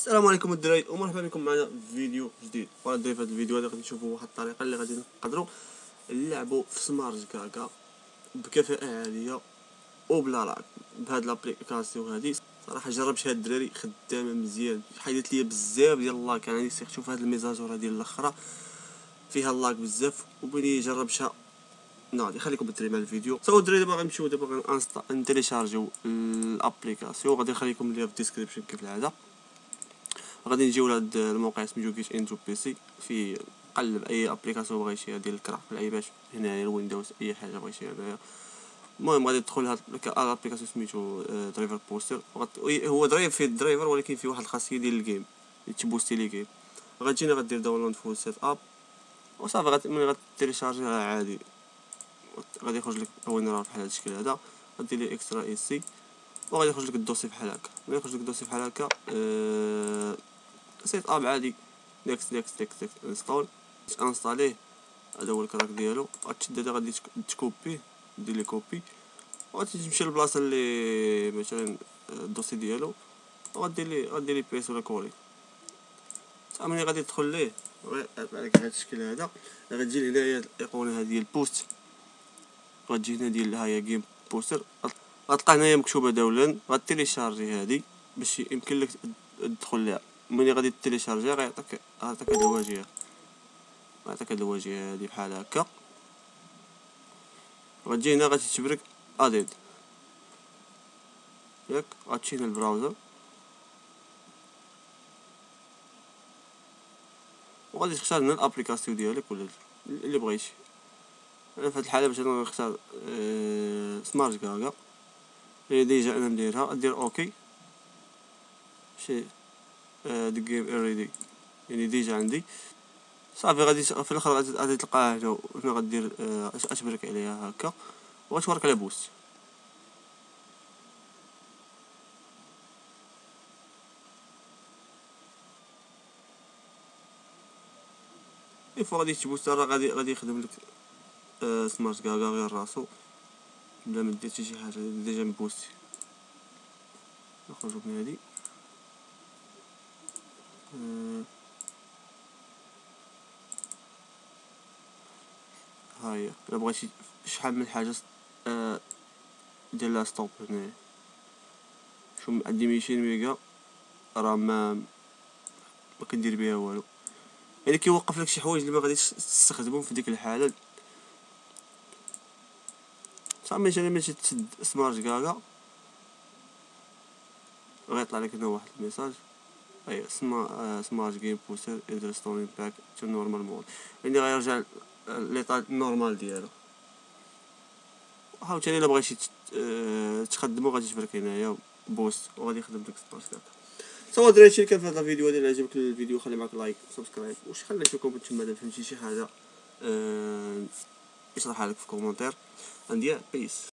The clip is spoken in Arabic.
السلام عليكم الدراري ومرحبا بكم معنا في فيديو جديد. الدراري في هذا الفيديو هذا غادي نشوفوا واحد الطريقه اللي غادي نقدروا نلعبوا في سمارت كاكا بكفاءه عاليه وبلا لاك بهاد لابليكاسيون هادي. صراحه جربت هاد الدراري خدامه مزيان، حيدت لي بزاف ديال اللاك. يعني شوف هاد الميزاجور هادي الاخرى فيها اللاك بزاف وبيني جربتها. ناضي خليكم بالدراري مع الفيديو. الدراري دابا غنمشيو دابا نتيليشارجيو الابليكاسيون، غادي نخليكم ليها في الديسكريبشن كيف العاده. غادي نجيو لهاد الموقع سميتو جيت انتو بي سي، في قلب اي ابليكاسيون بغيتيها ديال الكراك في الايباد، هنايا الويندوز اي حاجه بغيتيها هنايا. المهم غادي تدخل لهاد الابليكاسيون سميتو درايفر بوستر. هو درايف فيه الدرايفر ولكن فيه واحد الخاصيه ديال الجيم اللي تبوستي لي جيم. غتجينا غدير داونلود فول سيت اب وصافي. ملي غتيليشارجيها عادي غادي يخرج لك وين راه بحال هاد الشكل هذا. غدير لي اكسترا اي سي وغادي يخرج لك الدوسي بحال هكا. ملي يخرج لك الدوسي بحال هكا سيت اب عادي، نيكست انستول انستاليه. هذا هو الكراك ديالو. غتشد هذا غادي تكوبيه، دير لي كوبي وغادي تمشي للبلاصه اللي مثلا الدوسي ديالو غدير لي بيس ولا كولي. صافي ملي غادي تدخل ليه عليك هذا الشكل هذا. غتجي هنايا الايقونه هذه ديال البوست، غتجي هنا ديال ها هي جيم بوستر. غتلقى هنايا مكتوبه داونلود. غتيليشارجي هذه باش يمكن لك تدخل ليها. ملي غادي تيليشارجيها غيعطيك هاد الواجهه، غيعطيك هاد الواجهه هادي بحال هكا. غتجي هنا غادي تبرك اديد ياك، غتمشي هنا البراوزر وغادي تختار هنا الابليكاسيون ديالك ولا اللي بغيتي. انا في هاد الحاله باش انا غنختار سمارت كاكا اللي ديجا انا مديرها. ادير اوكي شي دي جيم اوريدي يعني ديجا عندي. صافي غادي في الاخر غادي تلقاها هنا غدير اشبرك عليها هكا وغتورك على بوست. فوا غادي تبوست راه غادي يخدم لك سمارت كاكا غير راسو بلا ما دير حتى شي حاجه، ديجا مبوستي. نخرجو من هادي ها هي. الا بغيتي شحال من حاجه دير لها ستوب هنايا. شوف عندي 200 ميغا راه ما كندير بها والو، يعني كيوقف لك شي حوايج اللي ما غاديش تستخدمهم في ديك الحاله. صافي مثلا ملي تسد سمارت كاكا غيطلع لك هنا واحد الميساج اي سمارت جيم بوستر انستولين باك تو نورمال مود، يعني غيرجع ليطا نورمال ديالو. عاوتاني الا بغيتي تخدمو غادي تبرك هنايا بوست وغادي يخدم لك سمارت كاكا. الدراري هادشي اللي كان في هذا الفيديو. الا عجبك الفيديو خلي معاك لايك وسبسكرايب خلي في كومنت تما الا فهمتي شي حاجه اشرحها لك في كومنتير. عندي بيس.